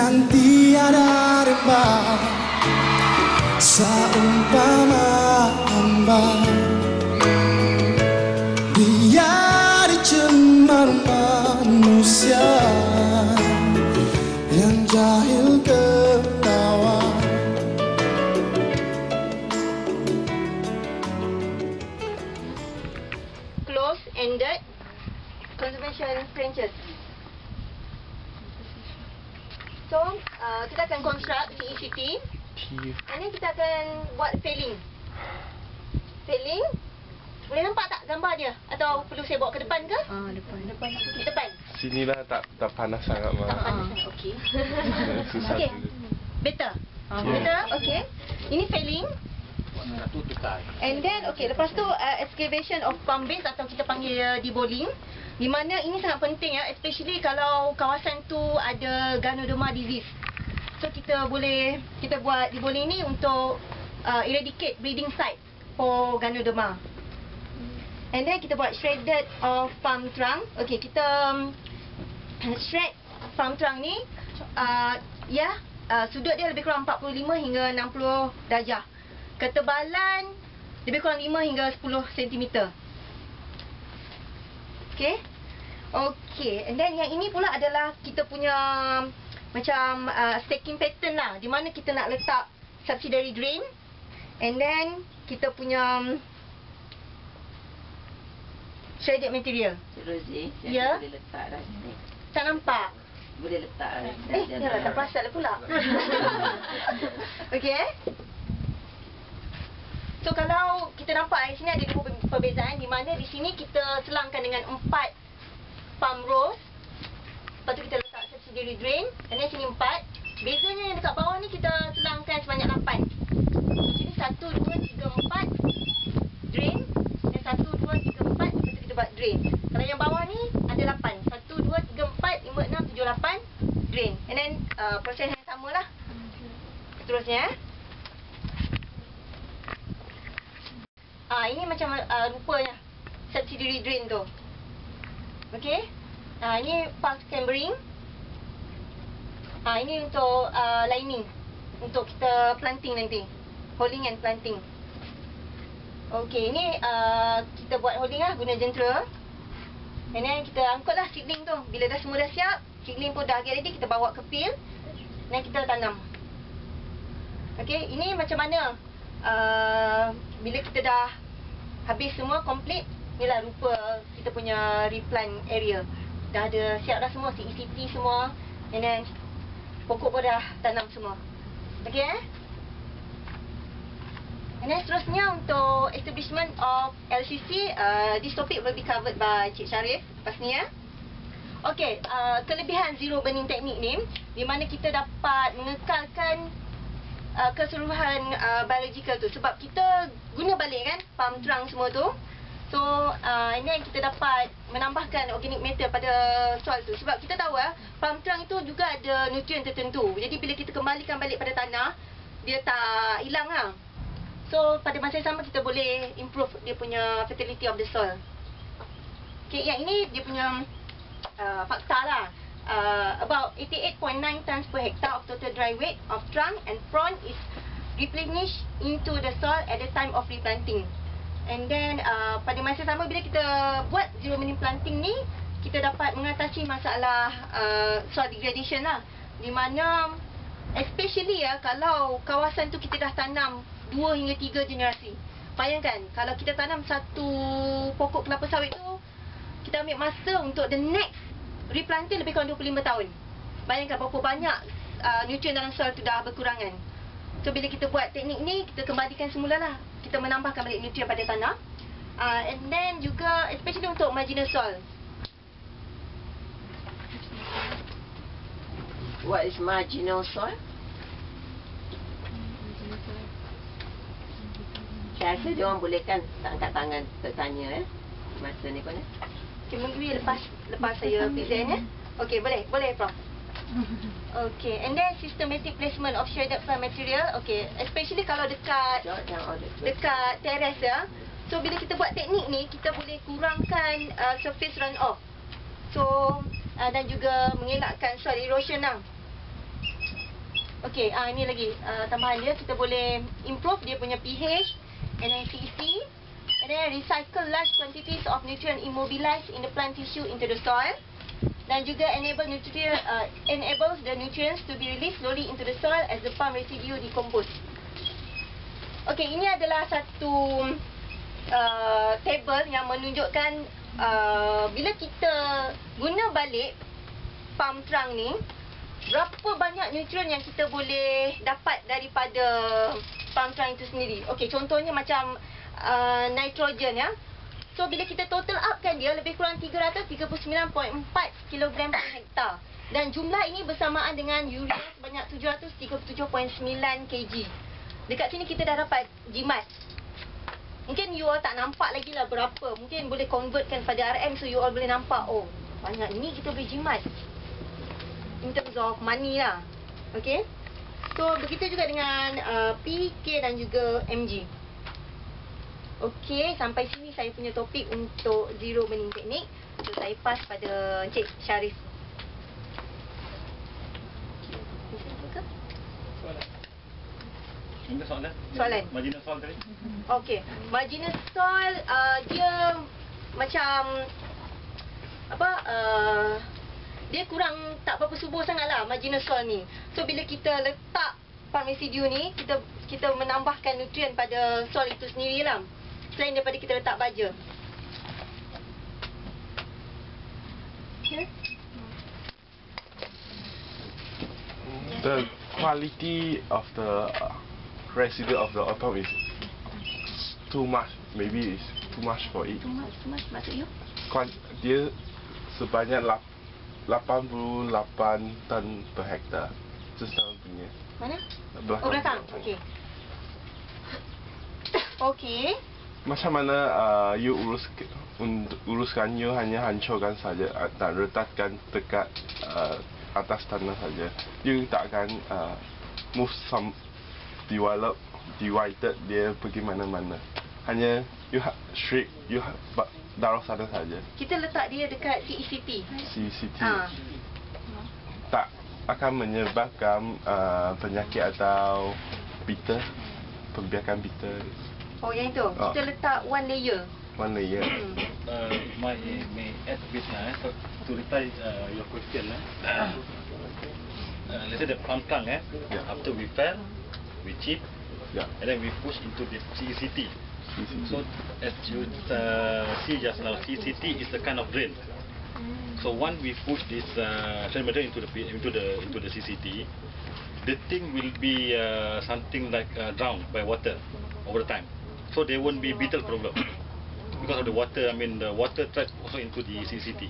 yang tiada rembang, seumpama ambang. Dia dicemar manusia yang jahil ketawa. Close-ended conservation trenches. So, kita akan construct CECT. And then kita akan buat filling. Filling. Boleh nampak tak gambar dia? Atau perlu saya bawa ke depan ke? Depan. Di depan. Sinilah tak panas sangat, Tak Mak. panas. Okey. Susah Okey. tu. Better. Better. Okey. Ini filling. And then, lepas tu excavation of pump base atau kita panggil deboling. Di mana ini sangat penting ya, especially kalau kawasan tu ada Ganoderma disease. So kita buat deboling ni untuk eradicate breeding site for Ganoderma. And then kita buat shredded of palm trunk. Okey, kita shred palm trunk ni sudut dia lebih kurang 45 hingga 60 darjah. Ketebalan lebih kurang 5 hingga 10 cm. Okey. Okey, and then yang ini pula adalah kita punya macam stacking pattern lah, di mana kita nak letak subsidiary drain. And then kita punya shredded material. Rosie, Ya. boleh letak dah sini. Tak nampak? Boleh letak dah. Yalah, tak perasan lah pula. Okey. So kalau kita nampak di sini ada dua perbezaan, di mana di sini kita selangkan dengan 4 pump rows. Lepas tu kita letak subsidiary drain. Dan di sini 4. Bezanya yang dekat bawah ni kita selangkan sebanyak 8. Jadi 1, 2, 3, 4 drain. Dan 1, 2, 3, 4. Lepas tu kita buat drain. Kalau yang bawah ni ada 8. 1, 2, 3, 4, 5, 6, 7, 8 drain. And then proses yang sama lah seterusnya. Ini macam rupanya subsidiary drain tu. Okey. Ini pulse cambering. Ini untuk lining. Untuk kita planting nanti. Holding and planting. Okey, ini kita buat holding lah guna jentera. And then kita angkutlah seedling tu. Bila dah semua dah siap, seedling pun dah get ready, kita bawa ke field. Dan kita tanam. Okey, ini macam mana bila kita dah habis semua complete, inilah rupa kita punya replant area. Dah ada siap dah semua, CECT semua. And then pokok pun dah tanam semua. Okey And then seterusnya untuk establishment of LCC, this topic will be covered by Cik Sharif lepas ni ya. Okey, kelebihan zero burning technique ni, di mana kita dapat mengekalkan keseluruhan biological tu. Sebab kita guna balik kan palm trunk semua tu. So and then kita dapat menambahkan organic matter pada soil tu. Sebab kita tahu palm trunk itu juga ada nutrien tertentu. Jadi bila kita kembalikan balik pada tanah, dia tak hilang lah. So pada masa yang sama kita boleh improve dia punya fertility of the soil. Okay, yang ini dia punya fakta lah. About 88.9 tons per hectare of total dry weight of trunk and frond is replenished into the soil at the time of replanting. And then pada masa sama bila kita buat zero burning planting ni, kita dapat mengatasi masalah soil degradation lah. Di mana especially kalau kawasan tu kita dah tanam 2 hingga 3 generasi. Bayangkan kalau kita tanam satu pokok kelapa sawit tu, kita ambil masa untuk the next replanting lebih kurang 25 tahun. Bayangkan berapa banyak nutrien dalam soil tu dah berkurangan. So bila kita buat teknik ni, kita kembalikan semula lah. Kita menambahkan balik nutrien pada tanah. And then juga especially untuk marginal soil. What is marginal soil? Saya rasa dia orang bolehkan angkat tangan bertanya masa ni pun Okay, mungkin lepas saya present Okay, boleh Prof. Okay, and then systematic placement of shredded plant material. Okay, especially kalau dekat teres ya. So bila kita buat teknik ni, kita boleh kurangkan surface runoff. So dan juga mengelakkan soil erosion lah. Okey, ini lagi tambahan dia, kita boleh improve dia punya pH and then CEC, and then recycle large quantities of nutrient immobilized in the plant tissue into the soil, dan juga enables the nutrients to be released slowly into the soil as the farm residue decompose. Okey, ini adalah satu table yang menunjukkan bila kita guna balik pump trunk ni, berapa banyak nutrien yang kita boleh dapat daripada pump trunk itu sendiri. Okey, contohnya macam nitrogen ya. So bila kita total upkan dia, lebih kurang 339.4 kg per hektar. Dan jumlah ini bersamaan dengan urea sebanyak 737.9 kg. Dekat sini kita dah dapat jimat. Mungkin you all tak nampak lagi lah berapa. Mungkin boleh convertkan pada RM, so you all boleh nampak, oh banyak ni kita boleh jimat in terms of money lah. Okay, so begitu juga dengan P, K dan juga MG. Okay, sampai sini saya punya topik untuk zero burning technique. So saya pass pada Encik Sharif. Soalan? Marginal soil tadi? Okey, marginal soil dia macam apa, dia kurang tak berapa subur sangatlah marginal soil ni. So bila kita letak farm residue ni, kita menambahkan nutrien pada soil itu sendirilah, selain daripada kita letak baja. Okay. The quality of the residue of the atom is too much. Maybe it's too much for it. Too much maksud you? Dia sebanyak 88 ton per hektar. Itu setahun punya. Mana? Belakang. Oh, belakang. Okey. Okey. Macam mana you uruskan, you hanya hancurkan saja dan letakkan dekat atas tanah saja. You tak akan move some divided dia pergi mana-mana. Hanya you straight, you taruh sana saja. Kita letak dia dekat CECT. CCT. Tak akan menyebabkan penyakit atau bitter, pembiakan bitter. Oh, yang itu. Kita letak one layer. One layer. May add a bit to reply your question. Let's say the pump trunk, after we fell, we chip, and then we push into the CECT. So as you see just now, CECT is a kind of drain. So once we push this material into the CECT, the thing will be something like drowned by water over time. So there won't be beetle problem because of the water. I mean the water trapped also into the CECT.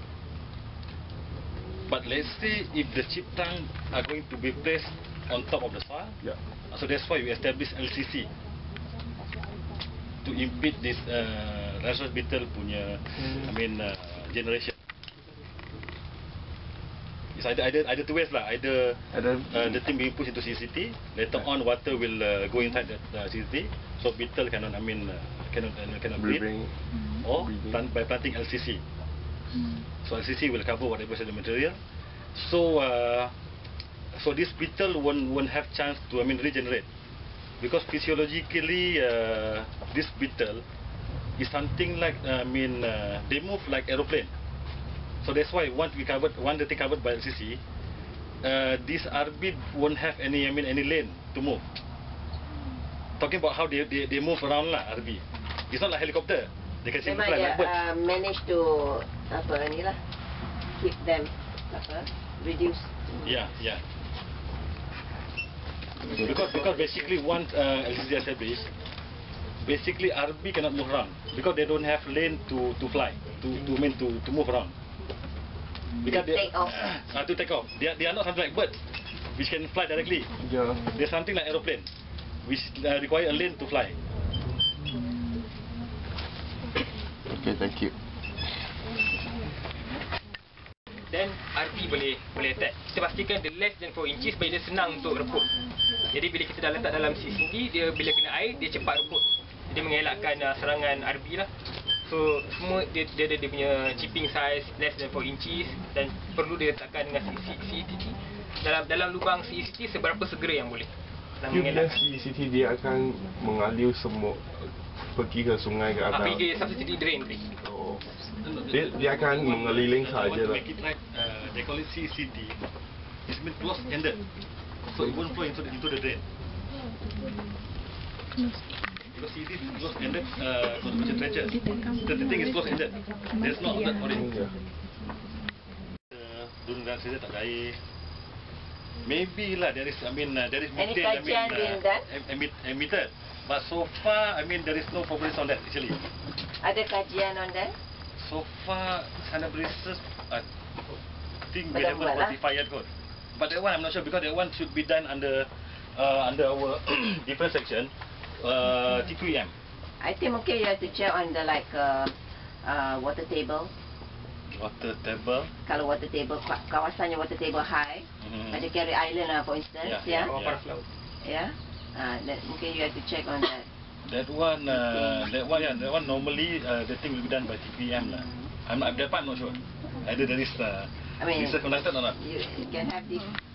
But let's say if the chip trunk are going to be placed on top of the soil, so that's why we establish LCC to impede this rhizos beetle punya, generation. It's either two ways lah. Either the thing being pushed into CCT, later on water will go inside the CCT, so beetle cannot breed, or by planting LCC. So LCC will cover whatever is the material. So so this beetle won't have chance to regenerate, because physiologically this beetle is something like they move like aeroplane. So that's why once the thing covered by LCC, this RB won't have any lane to move. Talking about how they move around lah, RB. It's not like helicopter. They can simply fly like birds. Manage to keep them reduce. Yeah. Because basically once LCC established, basically RB cannot move around because they don't have lane to fly, to move around. Because to take off. To take off. They are not something like birds, which can fly directly. Yeah. They're something like aeroplane, which require a lane to fly. Okay, thank you. Dan RB boleh attack. Kita pastikan dia less than 4 inches supaya dia senang untuk rebut. Jadi bila kita dah letak dalam CCT, dia bila kena air, dia cepat rebut. Jadi mengelakkan serangan RB lah. So semua dia ada dia punya chipping size less than 4 inches dan perlu diletakkan dengan CCTV. Dalam lubang CCTV seberapa segera yang boleh. You bila CCTV dia akan mengalir semua pergi ke sungai ke atau pergi ke substitute drain tadi. Oh. Dia akan mengeliling saja lah. Make it right, they call it CCT. It's mean close-ended. So it won't flow into the drain. Because CCT is close-ended conservation trenches. The thing is close-ended. There's no outlet for it. During that season tak ada air. Maybe lah there is, there is Any kajian being done? emitted. But so far, there is no progress on that actually. Ada kajian on that? So far, scientific research, I think we Belum haven't buat lah. quantified yet kot. But that one I'm not sure because that one should be done under our different section, T2M. I think mungkin you have to check on the water table. Water table. Kalau water table, kawasannya water table high, pada Carey Island lah for instance, ya. That mungkin you have to check on that. That one normally the thing will be done by TPM lah. That part I'm not sure. Either there is research conducted or not. You can have this